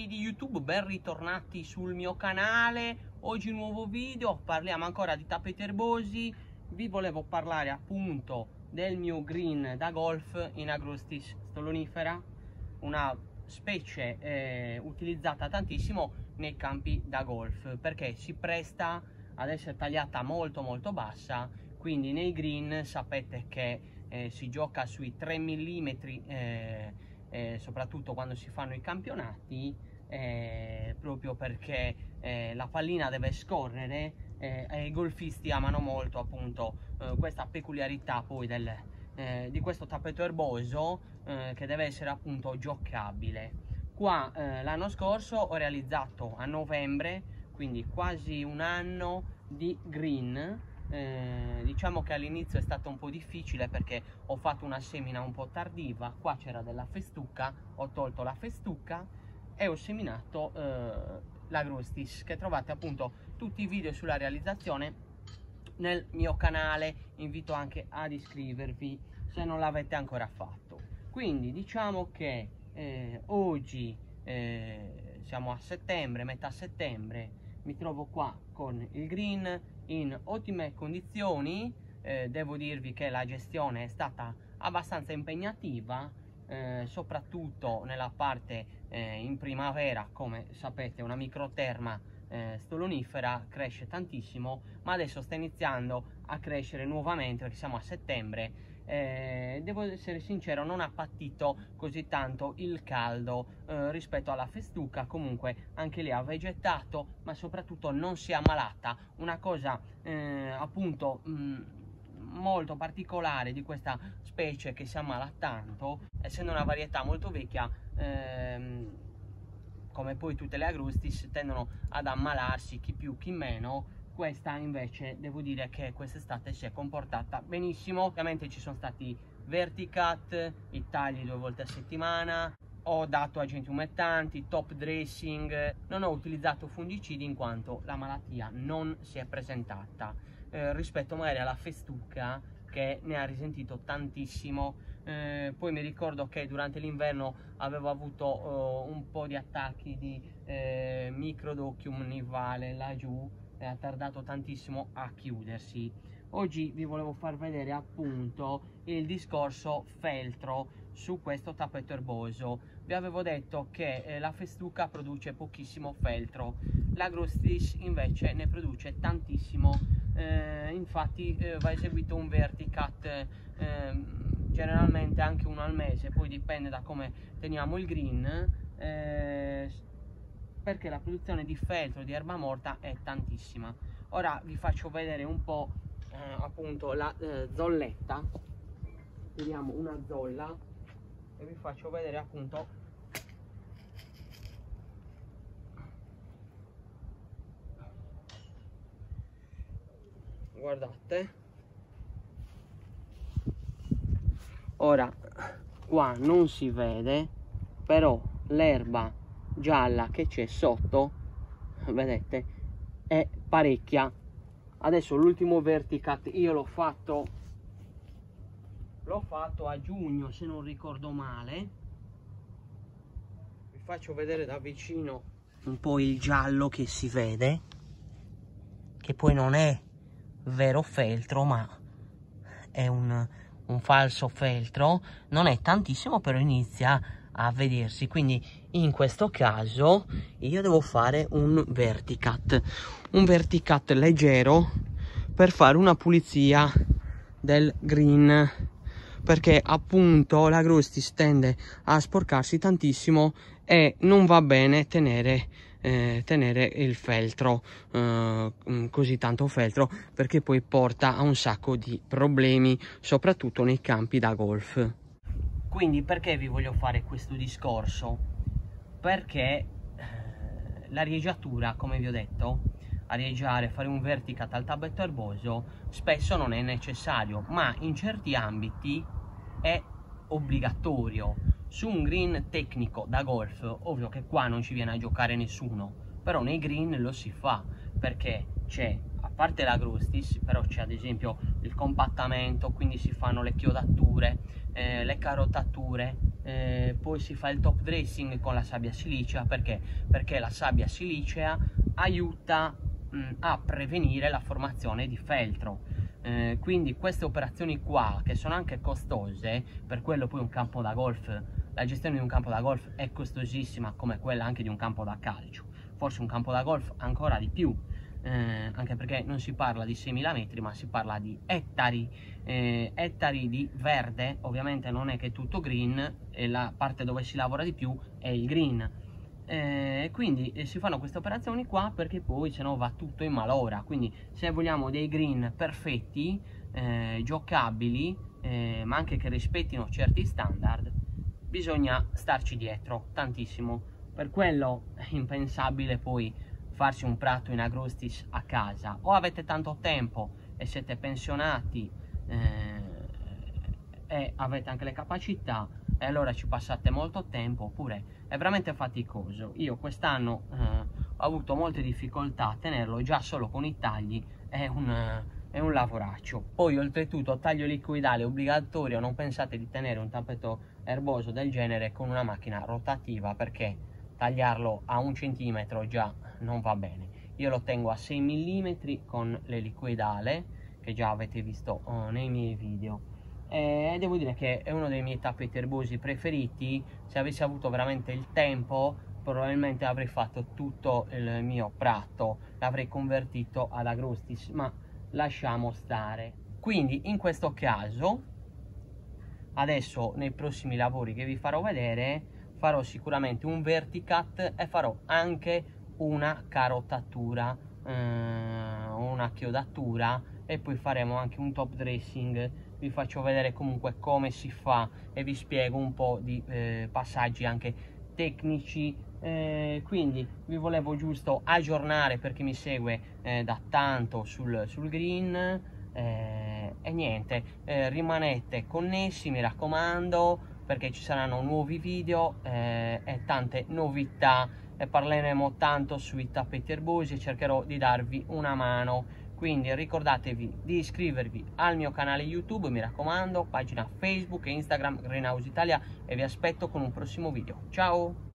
amici di YouTube, ben ritornati sul mio canale. Oggi un nuovo video, parliamo ancora di tappeti erbosi. Vi volevo parlare appunto del mio green da golf in Agrostis stolonifera, una specie utilizzata tantissimo nei campi da golf perché si presta ad essere tagliata molto bassa, quindi nei green sapete che si gioca sui 3 mm, soprattutto quando si fanno i campionati, proprio perché la pallina deve scorrere e i golfisti amano molto appunto questa peculiarità poi di questo tappeto erboso che deve essere appunto giocabile. Qua l'anno scorso ho realizzato a novembre, quindi quasi un anno di green. Diciamo che all'inizio è stato un po' difficile perché ho fatto una semina un po' tardiva. Qua c'era della festuca, ho tolto la festuca e ho seminato l'Agrostis, che trovate appunto tutti i video sulla realizzazione nel mio canale. Invito anche ad iscrivervi se non l'avete ancora fatto. Quindi diciamo che oggi siamo a settembre, metà settembre, mi trovo qua con il green in ottime condizioni. Devo dirvi che la gestione è stata abbastanza impegnativa, soprattutto nella parte in primavera. Come sapete, una microterma stolonifera cresce tantissimo, ma adesso sta iniziando a crescere nuovamente perché siamo a settembre. Devo essere sincero, non ha patito così tanto il caldo rispetto alla festuca. Comunque anche lì ha vegetato, ma soprattutto non si è ammalata. Una cosa appunto molto particolare di questa specie che si ammala tanto, essendo una varietà molto vecchia, come poi tutte le Agrostis tendono ad ammalarsi, chi più chi meno. Questa invece devo dire che quest'estate si è comportata benissimo. Ovviamente ci sono stati verticat, i tagli 2 volte a settimana, ho dato agenti umettanti, top dressing, non ho utilizzato fungicidi in quanto la malattia non si è presentata, rispetto magari alla festuca che ne ha risentito tantissimo. Poi mi ricordo che durante l'inverno avevo avuto un po' di attacchi di microdochium nivale laggiù, ha tardato tantissimo a chiudersi. Oggi vi volevo far vedere appunto il discorso feltro su questo tappeto erboso. Vi avevo detto che la festuca produce pochissimo feltro, l'Agrostis invece ne produce tantissimo. Infatti va eseguito un verticat, generalmente anche uno al mese, poi dipende da come teniamo il green, perché la produzione di feltro di erba morta è tantissima. Ora vi faccio vedere un po' appunto la zolletta. Vediamo una zolla e vi faccio vedere appunto guardate. Ora qua non si vede, però l'erba gialla che c'è sotto, vedete, è parecchia. Adesso l'ultimo verticat io l'ho fatto a giugno, se non ricordo male. Vi faccio vedere da vicino un po' il giallo che si vede, che poi non è vero feltro ma è un falso feltro. Non è tantissimo, però inizia a vedersi. Quindi in questo caso io devo fare un verticat leggero per fare una pulizia del green, perché appunto l'Agrostis tende a sporcarsi tantissimo e non va bene tenere il feltro, così tanto feltro, perché poi porta a un sacco di problemi, soprattutto nei campi da golf. Quindi perché vi voglio fare questo discorso? Perché l'ariegiatura, come vi ho detto, arieggiare, fare un verticat al tappeto erboso spesso non è necessario, ma in certi ambiti è obbligatorio. Su un green tecnico da golf, ovvio che qua non ci viene a giocare nessuno, però nei green lo si fa, perché c'è, a parte l'Agrostis, però c'è ad esempio il compattamento, quindi si fanno le chiodature, le carotature, poi si fa il top dressing con la sabbia silicea. Perché la sabbia silicea aiuta a prevenire la formazione di feltro. Quindi queste operazioni qua, che sono anche costose, per quello poi un campo da golf, la gestione di un campo da golf è costosissima come quella anche di un campo da calcio, forse un campo da golf ancora di più, anche perché non si parla di 6.000 metri ma si parla di ettari, ettari di verde. Ovviamente non è che è tutto green, e la parte dove si lavora di più è il green. Quindi si fanno queste operazioni qua perché poi se no va tutto in malora. Quindi se vogliamo dei green perfetti, giocabili, ma anche che rispettino certi standard, bisogna starci dietro tantissimo. Per quello è impensabile poi farsi un prato in agrostis a casa. O avete tanto tempo e siete pensionati e avete anche le capacità, e allora ci passate molto tempo, oppure è veramente faticoso. Io quest'anno ho avuto molte difficoltà a tenerlo, già solo con i tagli è un lavoraccio. Poi oltretutto taglio liquidale obbligatorio, non pensate di tenere un tappeto erboso del genere con una macchina rotativa, perché tagliarlo a 1 centimetro già non va bene. Io lo tengo a 6 mm con l'eliquidale, che già avete visto nei miei video. E devo dire che è uno dei miei tappeti erbosi preferiti. Se avessi avuto veramente il tempo, probabilmente avrei fatto tutto il mio prato, l'avrei convertito ad agrostis, ma lasciamo stare. Quindi in questo caso, adesso nei prossimi lavori che vi farò vedere, farò sicuramente un verticat e farò anche una carottatura, una chiodatura, e poi faremo anche un top dressing. Vi faccio vedere comunque come si fa e vi spiego un po' di passaggi anche tecnici. Quindi vi volevo giusto aggiornare per chi mi segue da tanto sul green, e niente, rimanete connessi, mi raccomando, perché ci saranno nuovi video e tante novità, e parleremo tanto sui tappeti erbosi e cercherò di darvi una mano. Quindi ricordatevi di iscrivervi al mio canale YouTube, mi raccomando, pagina Facebook e Instagram Greenhouse Italia, e vi aspetto con un prossimo video. Ciao!